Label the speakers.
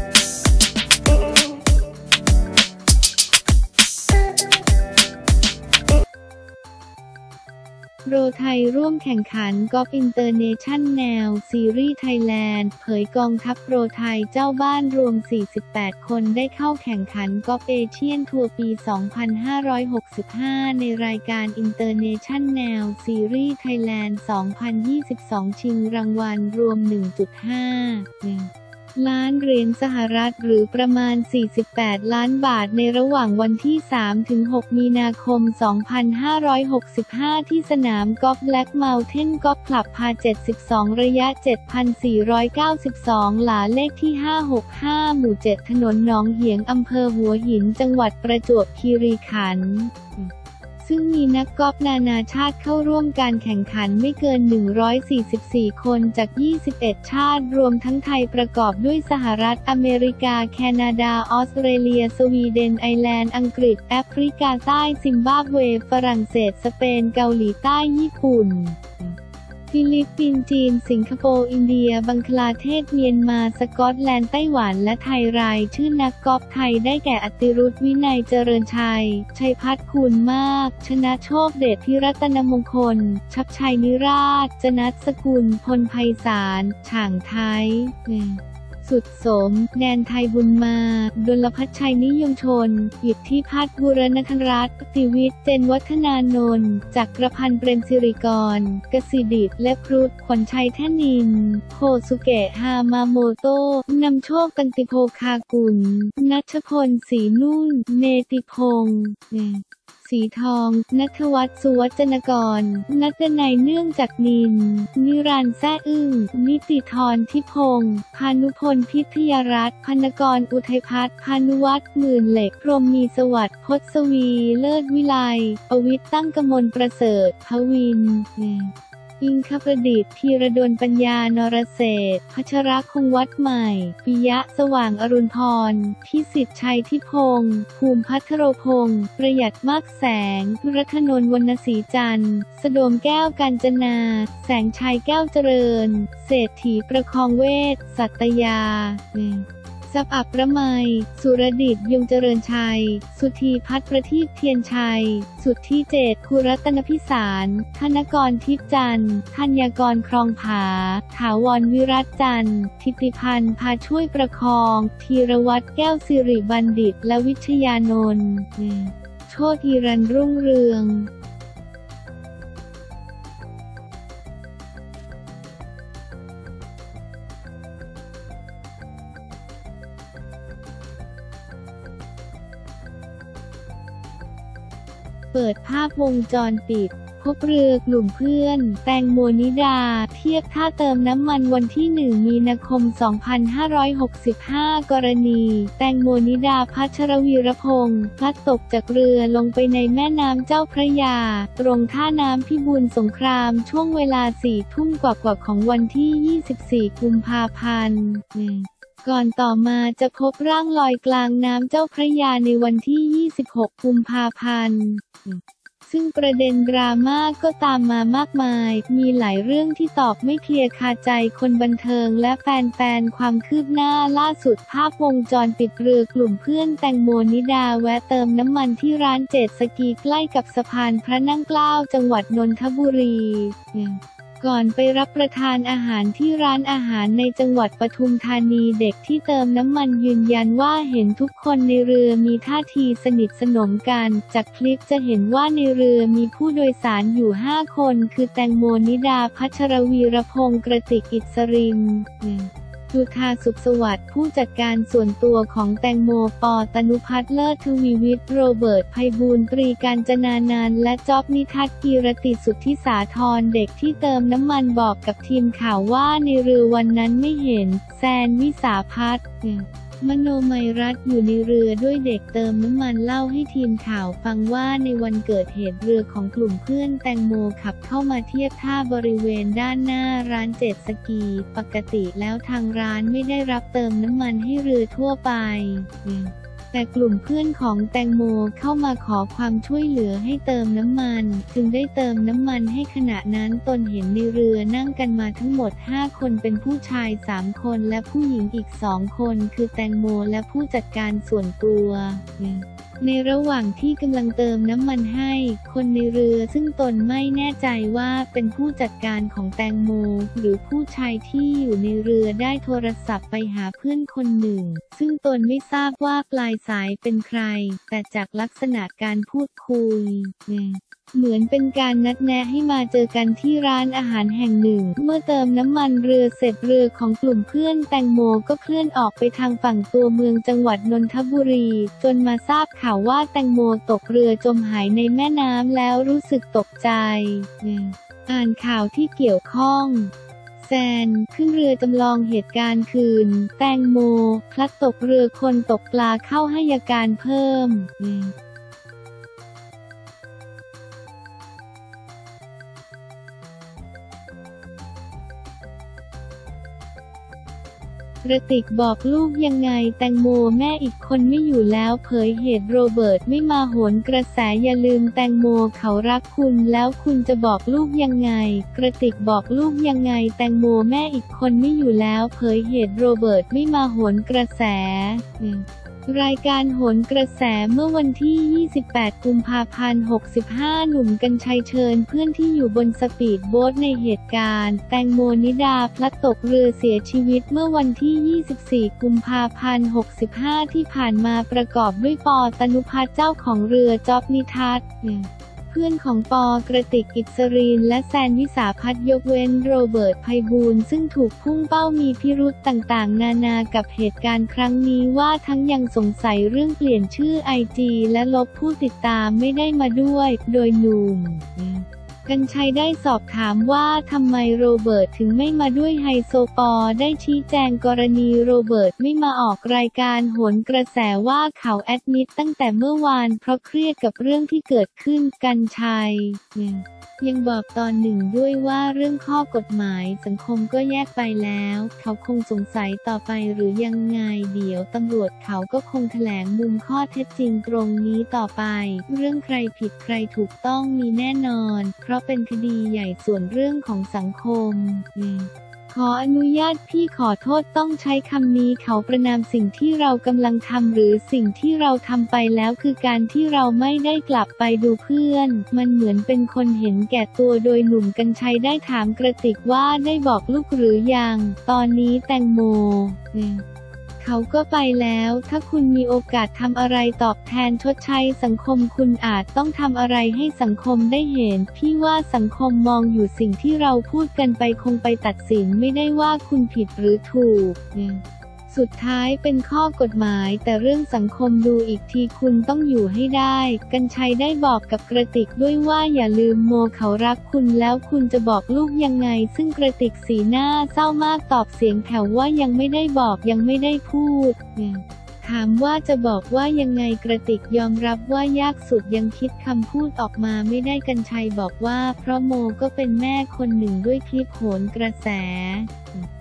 Speaker 1: โปรไทยร่วมแข่งขันกอล์ฟอินเตอร์เนชั่นแนลซีรีส์ไทยแลนด์เผยกองทัพโปรไทยเจ้าบ้านรวม 48 คนได้เข้าแข่งขันกอล์ฟเอเชียนทัวร์ปี 2565 ในรายการอินเตอร์เนชั่นแนลซีรีส์ไทยแลนด์ 2022 ชิงรางวัลรวม 1.5 ล้านเหรียญสหรัฐหรือประมาณ 48 ล้านบาทในระหว่างวันที่ 3-6 มีนาคม 2565 ที่สนามกอล์ฟแบล็กเมาน์เทนกอล์ฟคลับพา 72 ระยะ 7,492 หลาเลขที่ 565 หมู่ 7 ถนนหนองเหียงอำเภอหัวหินจังหวัดประจวบคีรีขันธ์ซึ่งมีนักกอล์ฟนานาชาติเข้าร่วมการแข่งขันไม่เกิน 144 คนจาก 21 ชาติรวมทั้งไทยประกอบด้วยสหรัฐอเมริกาแคนาดาออสเตรเลียสวีเดนไอร์แลนด์อังกฤษแอฟริกาใต้ซิมบาบเวฝรั่งเศสสเปนเกาหลีใต้ญี่ปุ่นฟิลิปปินส์จีนสิงคโปร์อินเดียบังคลาเทศเมียนมาสกอตแลนด์ไต้หวันและไทยรายชื่อนักกอล์ฟไทยได้แก่อติรุธวินัยเจริญชัยชัยพัฒน์คูณมากชนะโชคเดชพิรัตนมงคลชับชัยนิราชจนัสสกุลพลไพศาลฉ่างไทยสุดสมแดนไทยบุญมาดลพัชชัยนิยมชนอิทธิพัฒน์บุรณธนรัตน์ติวิทย์เจนวัฒนานนท์จักรพันธ์เปรมสิริกรกสิดิษฐ์และครุฑขวัญชัยแท่นินโคสุเกะฮามาโมโตะนำโชคกันติโภคากุลณัชพลศรีนุ่นเนติพงษ์สีทองณัฐวัฒน์สุวจนกรณัฐนัยเนื่องจากนินนิรันดร์แซ่อึ้งนิติธรทิพงษ์พานุพลพิทยรัตน์พรรณกรอุทัยพัฒน์พานุวัฒน์หมื่นเหล็กพรหมมีสวัสดิ์พศวีเลิศวิไลประวิตรตั้งกมลประเสริฐพวินอิงคประดิษฐ์ธีรดลปัญญานรเศรษฐ์พัชรคงวัดใหม่ปิยะสว่างอรุณพรพิสิทธิ์ชัยทิพงษ์ภูมิพัทรพงษ์ประหยัดมากแสงรัตนนท์วรรณศรีจันทร์สโดมแก้วกาญจนาแสงชัยแก้วเจริญเศรษฐีประคองเวชสัตยาทรัพย์อัปรมัยสุรดิษฐ์ยงเจริญชัยสุธีพัฒน์ประทีปเทียนชัยสุทธิเจตคุรัตนพิสารธนกรทิพย์จันทร์ธัญกรครองผาถาวรวิรัตจันทร์ทิติพันธ์พาช่วยประคองธีรวัตรแก้วสิริบัณฑิตและวิชยานนท์โชติฮิรัญรุ่งเรืองเปิดภาพวงจรปิดพบเรือกลุ่มเพื่อนแตงโมนิดาเทียบท่าเติมน้ำมันวันที่ 1 มีนาคม 2565 กรณีแตงโมนิดาภัชรวีรพงษ์พลัดตกจากเรือลงไปในแม่น้ำเจ้าพระยาตรงท่าน้ำพิบูลสงครามช่วงเวลา 4 ทุ่มกว่าของวันที่ 24 กุมภาพันธ์ก่อนต่อมาจะพบร่างลอยกลางน้ำเจ้าพระยาในวันที่ 26 กุมภาพันธ์ซึ่งประเด็นดราม่าก็ตามมามากมายมีหลายเรื่องที่ตอบไม่เคลียร์คาใจคนบันเทิงและแฟนๆความคืบหน้าล่าสุดภาพวงจรปิดเรือกลุ่มเพื่อนแตงโมนิดาแวะเติมน้ำมันที่ร้านเจ็ตสกีใกล้กับสะพานพระนั่งเกล้าจังหวัดนนทบุรีก่อนไปรับประทานอาหารที่ร้านอาหารในจังหวัดปทุมธานีเด็กที่เติมน้ำมันยืนยันว่าเห็นทุกคนในเรือมีท่าทีสนิทสนมกันจากคลิปจะเห็นว่าในเรือมีผู้โดยสารอยู่ 5 คนคือแตงโมนิดาภัชรวีรพงษ์กระติกอิสรินจุฑาสุขสวัสดิ์ผู้จัดการส่วนตัวของแตงโมปอตนุพัฒน์เลิศทวีวิทย์โรเบิร์ตไพบูลย์ตรีกาญจนานานท์และจ๊อบนิทัศน์กีรติสุทธิสาธรเด็กที่เติมน้ำมันบอกกับทีมข่าวว่าในเรือวันนั้นไม่เห็นแซนวิสาภัทรมโนมัยรัตน์อยู่ในเรือด้วยเด็กเติมน้ำมันเล่าให้ทีมข่าวฟังว่าในวันเกิดเหตุเรือของกลุ่มเพื่อนแตงโมขับเข้ามาเทียบท่าบริเวณด้านหน้าร้านเจ็ตสกีปกติแล้วทางร้านไม่ได้รับเติมน้ำมันให้เรือทั่วไปแต่กลุ่มเพื่อนของแตงโมเข้ามาขอความช่วยเหลือให้เติมน้ำมันจึงได้เติมน้ำมันให้ขณะนั้นตนเห็นในเรือนั่งกันมาทั้งหมด5 คนเป็นผู้ชาย3 คนและผู้หญิงอีก2 คนคือแตงโมและผู้จัดการส่วนตัวในระหว่างที่กำลังเติมน้ำมันให้คนในเรือซึ่งตนไม่แน่ใจว่าเป็นผู้จัดการของแตงโมหรือผู้ชายที่อยู่ในเรือได้โทรศัพท์ไปหาเพื่อนคนหนึ่งซึ่งตนไม่ทราบว่าปลายสายเป็นใครแต่จากลักษณะการพูดคุยเหมือนเป็นการนัดแนะให้มาเจอกันที่ร้านอาหารแห่งหนึ่งเมื่อเติมน้ำมันเรือเสร็จเรือของกลุ่มเพื่อนแตงโมก็เคลื่อนออกไปทางฝั่งตัวเมืองจังหวัดนนทบุรีจนมาทราบข่าวว่าแตงโมตกเรือจมหายในแม่น้ำแล้วรู้สึกตกใจอ่านข่าวที่เกี่ยวข้องแซนขึ้นเรือจำลองเหตุการณ์คืนแตงโมพลัดตกเรือคนตกปลาเข้าให้การเพิ่มกระติกบอกลูกยังไงแตงโมแม่อีกคนไม่อยู่แล้วเผยเหตุโรเบิร์ตไม่มาโหนกระแสอย่าลืมแตงโมเขารักคุณแล้วคุณจะบอกลูกยังไงกระติกบอกลูกยังไงแตงโมแม่อีกคนไม่อยู่แล้วเผยเหตุโรเบิร์ตไม่มาโหนกระแสรายการโหนกระแสเมื่อวันที่ 28 กุมภาพันธ์ 65 หนุ่มกรรชัยเชิญเพื่อนที่อยู่บนสปีดโบ๊ทในเหตุการณ์แตงโมนิดาพลัดตกเรือเสียชีวิตเมื่อวันที่ 24 กุมภาพันธ์ 65 ที่ผ่านมาประกอบด้วยป.ตนุพัฒน์เจ้าของเรือจ๊อบนิทัศน์เพื่อนของป.กระติกอิสรีนและแซนวิสาพัฒน์ยกเว้นโรเบิร์ตไพบูลย์ซึ่งถูกพุ่งเป้ามีพิรุธต่างๆนานากับเหตุการณ์ครั้งนี้ว่าทั้งยังสงสัยเรื่องเปลี่ยนชื่อ IG และลบผู้ติดตามไม่ได้มาด้วยโดยหนุ่มกรรชัยได้สอบถามว่าทำไมโรเบิร์ตถึงไม่มาด้วยไฮโซปอได้ชี้แจงกรณีโรเบิร์ตไม่มาออกรายการโหนกระแสว่าเขาแอดมิดตั้งแต่เมื่อวานเพราะเครียดกับเรื่องที่เกิดขึ้นกรรชัยยังบอกตอนหนึ่งด้วยว่าเรื่องข้อกฎหมายสังคมก็แยกไปแล้วเขาคงสงสัยต่อไปหรือยังไงเดี๋ยวตำรวจเขาก็คงแถลงมุมข้อเท็จจริงตรงนี้ต่อไปเรื่องใครผิดใครถูกต้องมีแน่นอนเพราะเป็นคดีใหญ่ส่วนเรื่องของสังคมขออนุญาตพี่ขอโทษต้องใช้คำนี้เขาประนามสิ่งที่เรากำลังทำหรือสิ่งที่เราทำไปแล้วคือการที่เราไม่ได้กลับไปดูเพื่อนมันเหมือนเป็นคนเห็นแก่ตัวโดยหนุ่มกรรชัยได้ถามกระติกว่าได้บอกลูกหรือยังตอนนี้แตงโมเขาก็ไปแล้วถ้าคุณมีโอกาสทำอะไรตอบแทนชดใช้สังคมคุณอาจต้องทำอะไรให้สังคมได้เห็นพี่ว่าสังคมมองอยู่สิ่งที่เราพูดกันไปคงไปตัดสินไม่ได้ว่าคุณผิดหรือถูกสุดท้ายเป็นข้อกฎหมายแต่เรื่องสังคมดูอีกทีคุณต้องอยู่ให้ได้กรรชัยได้บอกกับกระติกด้วยว่าอย่าลืมโมเขารักคุณแล้วคุณจะบอกลูกยังไงซึ่งกระติกสีหน้าเศร้ามากตอบเสียงแผ่วว่ายังไม่ได้บอกยังไม่ได้พูดถามว่าจะบอกว่ายังไงกระติกยอมรับว่ายากสุดยังคิดคำพูดออกมาไม่ได้กรรชัยบอกว่าเพราะโมก็เป็นแม่คนหนึ่งด้วยคลิปโหนกระแส